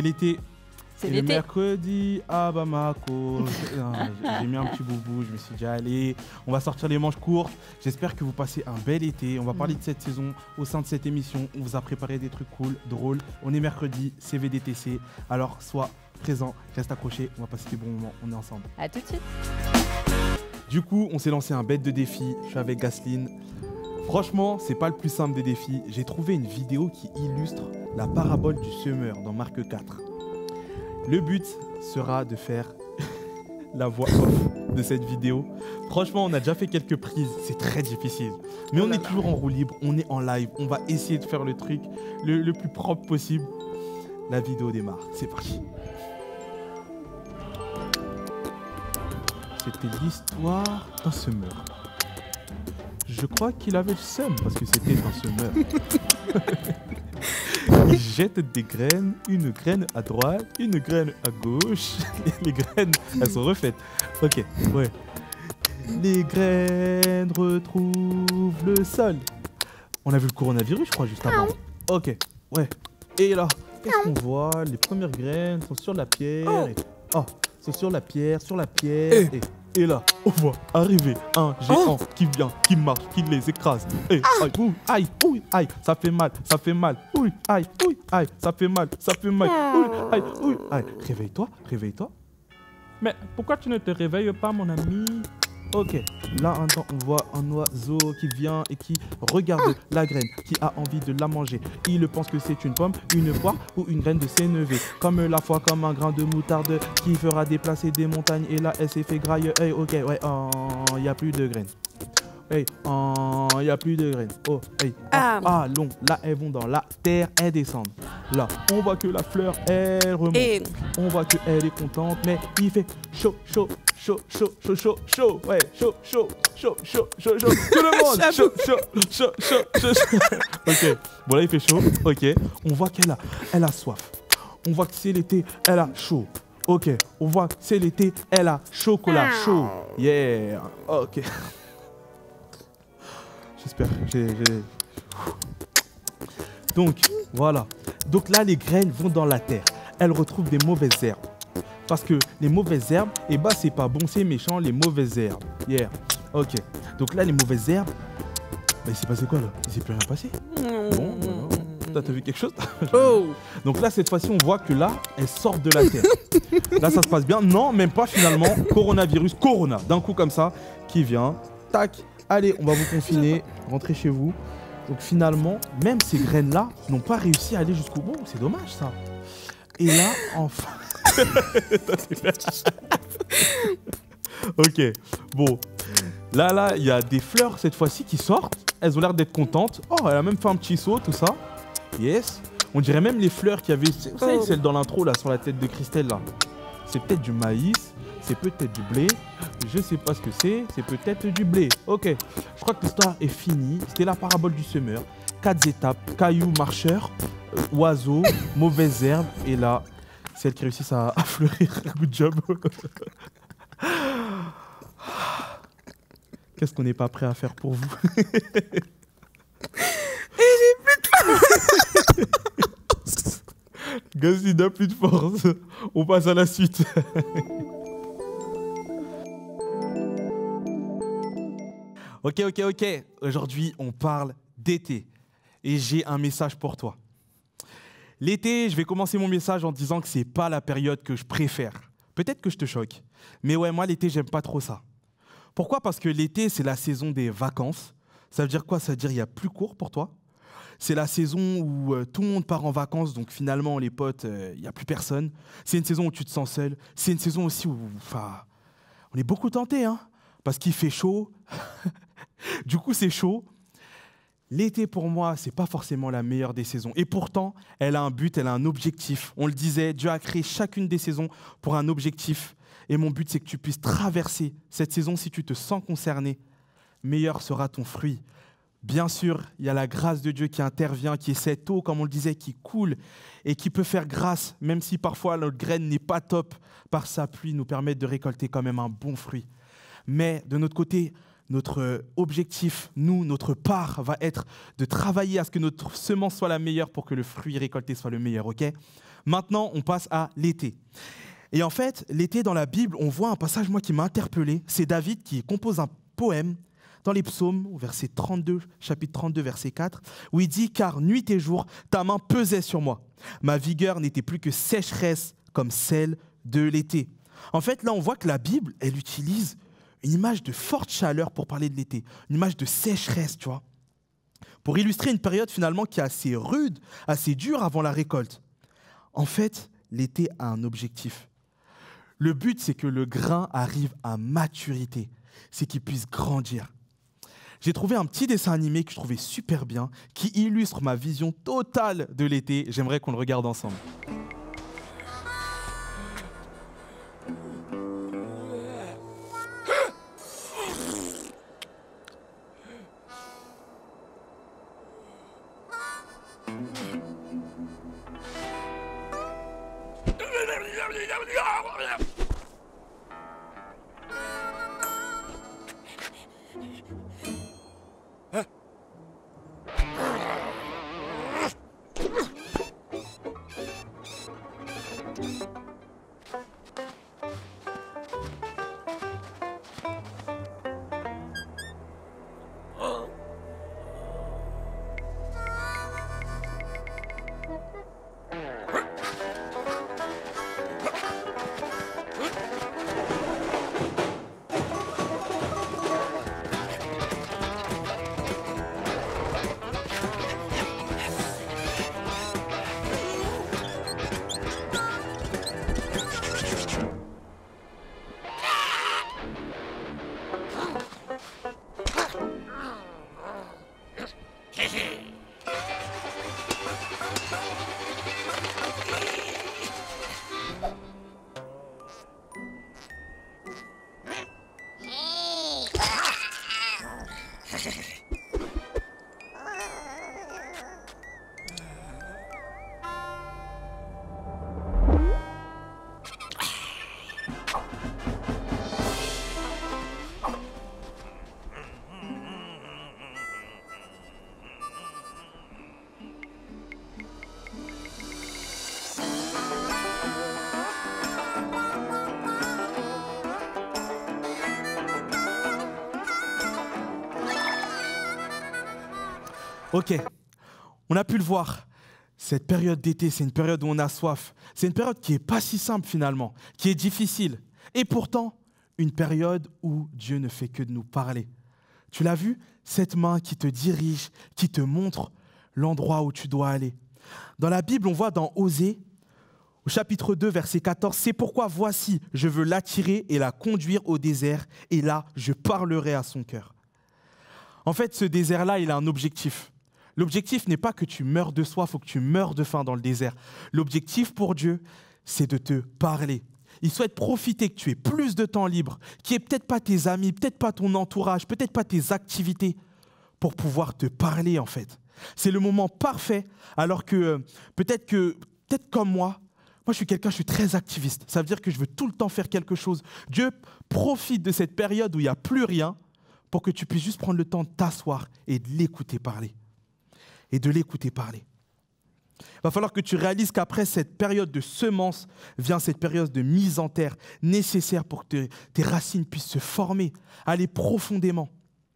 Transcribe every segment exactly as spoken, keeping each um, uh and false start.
l'été. C'est le l'été. mercredi à Bamako. J'ai mis un petit boubou, je me suis dit allez, on va sortir les manches courtes. J'espère que vous passez un bel été. On va parler de cette saison au sein de cette émission. On vous a préparé des trucs cool, drôles. On est mercredi, C V D T C. Alors sois présent, reste accroché, on va passer des bons moments, on est ensemble. À tout de suite. Du coup, on s'est lancé un bête de défi. Je suis avec Gasline. Franchement, c'est pas le plus simple des défis. J'ai trouvé une vidéo qui illustre la parabole du semeur dans Marc quatre. Le but sera de faire la voix off de cette vidéo. Franchement, on a déjà fait quelques prises, c'est très difficile. Mais on est toujours en roue libre, on est en live. On va essayer de faire le truc le, le plus propre possible. La vidéo démarre, c'est parti. C'était l'histoire d'un semeur. Je crois qu'il avait le seum parce que c'était un semeur. Il jette des graines, une graine à droite, une graine à gauche. Les graines, elles sont refaites. Ok, ouais. Les graines retrouvent le sol. On a vu le coronavirus, je crois, juste avant. Ok, ouais. Et là, qu'est-ce qu'on voit? Les premières graines sont sur la pierre. Et... Oh, sont sur la pierre, sur la pierre. Et... Et là, on voit arriver un géant oh. qui vient, qui marche, qui les écrase. Et aïe, ouh, aïe, ouh, aïe, ça fait mal, ça fait mal. Ouh, aïe, ouh, aïe, ça fait mal, ça fait mal. Ouh, aïe, ouh, aïe. Réveille-toi, réveille-toi. Mais pourquoi tu ne te réveilles pas, mon ami? Ok, là on voit un oiseau qui vient et qui regarde la graine, qui a envie de la manger. Il pense que c'est une pomme, une poire ou une graine de sénévé. Comme la foi, comme un grain de moutarde qui fera déplacer des montagnes. Et là elle s'est fait grailler. Hey, ok, ouais, il oh, n'y a plus de graines. Hey, il oh, n'y a plus de graines. Oh, hey, ah, ah, long. Là elles vont dans la terre, elles descendent. Là, on voit que la fleur, elle remonte. Et... On voit qu'elle est contente, mais il fait chaud, chaud, chaud, chaud, chaud, chaud, chaud. Ouais, chaud, chaud, chaud, chaud, chaud, chaud. Tout le monde, chaud, chaud, chaud, chaud, chaud, chaud. Ok, bon là il fait chaud. Ok, on voit qu'elle a, elle a soif. On voit que c'est l'été, elle a chaud. Ok, on voit que c'est l'été, elle a chocolat chaud. Yeah, ok. J'espère que j'ai... Donc, voilà. Donc là, les graines vont dans la terre. Elles retrouvent des mauvaises herbes. Parce que les mauvaises herbes, eh ben, c'est pas bon, c'est méchant, les mauvaises herbes. Yeah. Ok. Donc là, les mauvaises herbes, bah, il s'est passé quoi là? Il s'est plus rien passé. Bon, voilà. T'as vu quelque chose? Oh. Donc là, cette fois-ci, on voit que là, elles sortent de la terre. Là, ça se passe bien. Non, même pas finalement. Coronavirus, Corona. D'un coup comme ça, qui vient. Tac. Allez, on va vous confiner. Rentrez chez vous. Donc finalement, même ces graines-là n'ont pas réussi à aller jusqu'au bout. C'est dommage ça. Et là, enfin... Ok, bon. Là, là, il y a des fleurs cette fois-ci qui sortent. Elles ont l'air d'être contentes. Oh, elle a même fait un petit saut, tout ça. Yes. On dirait même les fleurs qu'il y avait... Vous savez, celle dans l'intro, là, sur la tête de Christelle, là. C'est peut-être du maïs. C'est peut-être du blé. Je sais pas ce que c'est. C'est peut-être du blé. Ok. Je crois que l'histoire est finie. C'était la parabole du semeur. Quatre étapes. Cailloux, marcheurs, euh, oiseaux, mauvaises herbes. Et là, celles qui réussissent à, à fleurir. Good job. Qu'est-ce qu'on n'est pas prêt à faire pour vous? Et j'ai plus de force. Gazi n'a plus de force. On passe à la suite. Ok, ok, ok. Aujourd'hui, on parle d'été. Et j'ai un message pour toi. L'été, je vais commencer mon message en disant que c'est pas la période que je préfère. Peut-être que je te choque. Mais ouais, moi, l'été, j'aime pas trop ça. Pourquoi? Parce que l'été, c'est la saison des vacances. Ça veut dire quoi? Ça veut dire qu'il y a plus court pour toi. C'est la saison où euh, tout le monde part en vacances, donc finalement, les potes, il euh, n'y a plus personne. C'est une saison où tu te sens seul. C'est une saison aussi où, enfin, on est beaucoup tentés, hein, parce qu'il fait chaud. Du coup, c'est chaud. L'été, pour moi, c'est pas forcément la meilleure des saisons. Et pourtant, elle a un but, elle a un objectif. On le disait, Dieu a créé chacune des saisons pour un objectif. Et mon but, c'est que tu puisses traverser cette saison si tu te sens concerné. Meilleur sera ton fruit. Bien sûr, il y a la grâce de Dieu qui intervient, qui est cette eau, comme on le disait, qui coule et qui peut faire grâce, même si parfois notre graine n'est pas top, par sa pluie, nous permettre de récolter quand même un bon fruit. Mais de notre côté, notre objectif, nous, notre part, va être de travailler à ce que notre semence soit la meilleure pour que le fruit récolté soit le meilleur, ok ? Maintenant, on passe à l'été. Et en fait, l'été dans la Bible, on voit un passage, moi, qui m'a interpellé. C'est David qui compose un poème dans les psaumes, au verset trente-deux, chapitre trente-deux, verset quatre, où il dit « Car nuit et jour, ta main pesait sur moi. Ma vigueur n'était plus que sécheresse comme celle de l'été. » En fait, là, on voit que la Bible, elle utilise une image de forte chaleur pour parler de l'été, une image de sécheresse, tu vois, pour illustrer une période finalement qui est assez rude, assez dure avant la récolte. En fait, l'été a un objectif. Le but, c'est que le grain arrive à maturité, c'est qu'il puisse grandir. J'ai trouvé un petit dessin animé que je trouvais super bien, qui illustre ma vision totale de l'été. J'aimerais qu'on le regarde ensemble. Ok, on a pu le voir, cette période d'été, c'est une période où on a soif. C'est une période qui n'est pas si simple finalement, qui est difficile. Et pourtant, une période où Dieu ne fait que de nous parler. Tu l'as vu, cette main qui te dirige, qui te montre l'endroit où tu dois aller. Dans la Bible, on voit dans Osée, au chapitre deux, verset quatorze, « C'est pourquoi voici, je veux l'attirer et la conduire au désert, et là, je parlerai à son cœur. » En fait, ce désert-là, il a un objectif. L'objectif n'est pas que tu meurs de soif ou que tu meurs de faim dans le désert. L'objectif pour Dieu, c'est de te parler. Il souhaite profiter que tu aies plus de temps libre, qu'il n'y ait peut-être pas tes amis, peut-être pas ton entourage, peut-être pas tes activités, pour pouvoir te parler en fait. C'est le moment parfait, alors que euh, peut-être que, peut-être comme moi, moi je suis quelqu'un, je suis très activiste. Ça veut dire que je veux tout le temps faire quelque chose. Dieu profite de cette période où il n'y a plus rien pour que tu puisses juste prendre le temps de t'asseoir et de l'écouter parler. Et de l'écouter parler. Il va falloir que tu réalises qu'après cette période de semence vient cette période de mise en terre nécessaire pour que te, tes racines puissent se former, aller profondément.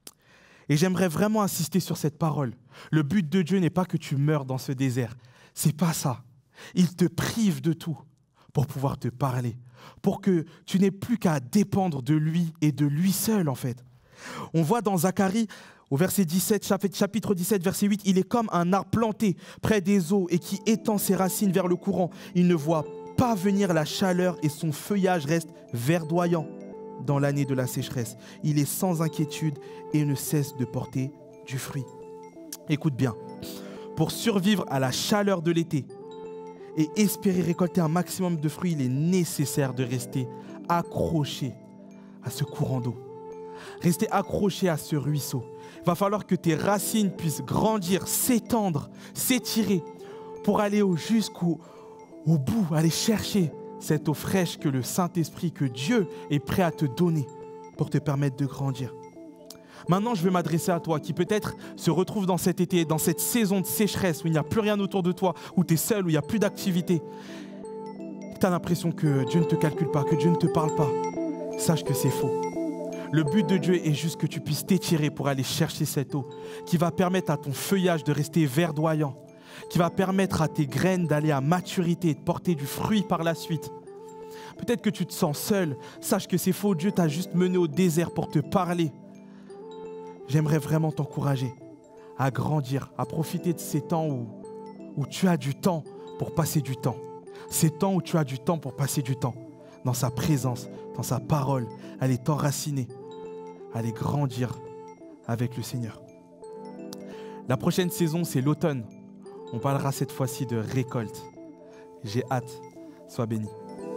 Et j'aimerais vraiment insister sur cette parole. Le but de Dieu n'est pas que tu meurs dans ce désert. C'est pas ça. Il te prive de tout pour pouvoir te parler, pour que tu n'aies plus qu'à dépendre de lui et de lui seul en fait. On voit dans Zacharie, au verset dix-sept, chapitre dix-sept, verset huit, « Il est comme un arbre planté près des eaux et qui étend ses racines vers le courant. Il ne voit pas venir la chaleur et son feuillage reste verdoyant dans l'année de la sécheresse. Il est sans inquiétude et ne cesse de porter du fruit. » Écoute bien, pour survivre à la chaleur de l'été et espérer récolter un maximum de fruits, il est nécessaire de rester accroché à ce courant d'eau. Rester accroché à ce ruisseau. Il va falloir que tes racines puissent grandir, s'étendre, s'étirer pour aller au, jusqu'au au bout, aller chercher cette eau fraîche que le Saint-Esprit, que Dieu est prêt à te donner pour te permettre de grandir. Maintenant, je vais m'adresser à toi qui peut-être se retrouve dans cet été, dans cette saison de sécheresse où il n'y a plus rien autour de toi, où tu es seul, où il n'y a plus d'activité. Tu as l'impression que Dieu ne te calcule pas, que Dieu ne te parle pas. Sache que c'est faux. Le but de Dieu est juste que tu puisses t'étirer pour aller chercher cette eau qui va permettre à ton feuillage de rester verdoyant, qui va permettre à tes graines d'aller à maturité et de porter du fruit par la suite. Peut-être que tu te sens seul. Sache que c'est faux. Dieu t'a juste mené au désert pour te parler. J'aimerais vraiment t'encourager à grandir, à profiter de ces temps où, où tu as du temps pour passer du temps. Ces temps où tu as du temps pour passer du temps. Dans sa présence, dans sa parole, aller t'enraciner, aller grandir avec le Seigneur. La prochaine saison, c'est l'automne. On parlera cette fois-ci de récolte. J'ai hâte. Sois béni.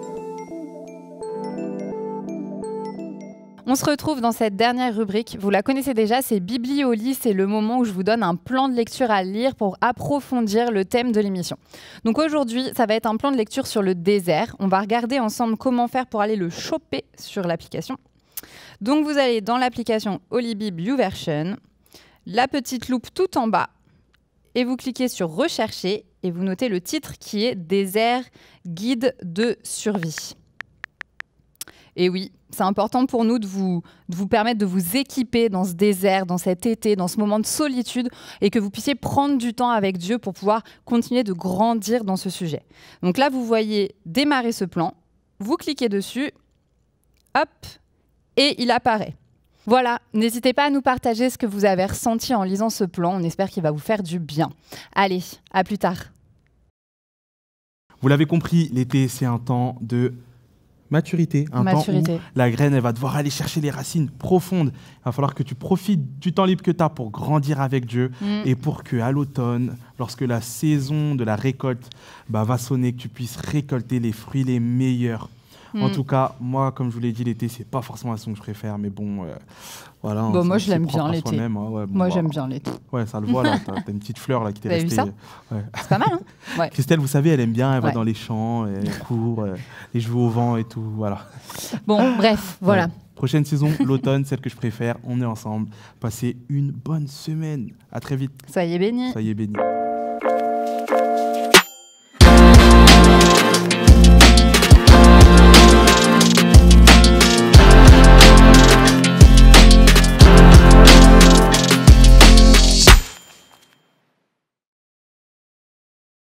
On se retrouve dans cette dernière rubrique. Vous la connaissez déjà, c'est Bibli au lit. C'est le moment où je vous donne un plan de lecture à lire pour approfondir le thème de l'émission. Donc aujourd'hui, ça va être un plan de lecture sur le désert. On va regarder ensemble comment faire pour aller le choper sur l'application. Donc vous allez dans l'application Holybib YouVersion, la petite loupe tout en bas, et vous cliquez sur Rechercher et vous notez le titre qui est Désert, guide de survie. Et oui, c'est important pour nous de vous, de vous permettre de vous équiper dans ce désert, dans cet été, dans ce moment de solitude et que vous puissiez prendre du temps avec Dieu pour pouvoir continuer de grandir dans ce sujet. Donc là, vous voyez démarrer ce plan, vous cliquez dessus, hop, et il apparaît. Voilà, n'hésitez pas à nous partager ce que vous avez ressenti en lisant ce plan. On espère qu'il va vous faire du bien. Allez, à plus tard. Vous l'avez compris, l'été, c'est un temps de maturité, un maturité. temps où la graine, elle va devoir aller chercher les racines profondes. Il va falloir que tu profites du temps libre que tu as pour grandir avec Dieu mm. et pour qu'à l'automne, lorsque la saison de la récolte bah, va sonner, que tu puisses récolter les fruits les meilleurs. Mm. En tout cas, moi, comme je vous l'ai dit, l'été, c'est pas forcément la saison que je préfère, mais bon, euh, voilà. Bon, moi, je l'aime bien l'été. Hein, ouais, bon, moi, bah, j'aime bien l'été. Ouais, ça le voit là. T'as, t'as une petite fleur là qui t'est T'as restée. Vu ça ouais. C'est pas mal, hein ouais. Christelle, vous savez, elle aime bien, elle ouais. va dans les champs, elle court, elle, elle joue au vent et tout, voilà. Bon, bref, voilà. Ouais. Prochaine saison, l'automne, celle que je préfère. On est ensemble. Passez une bonne semaine. À très vite. Soyez bénis. Soyez bénis.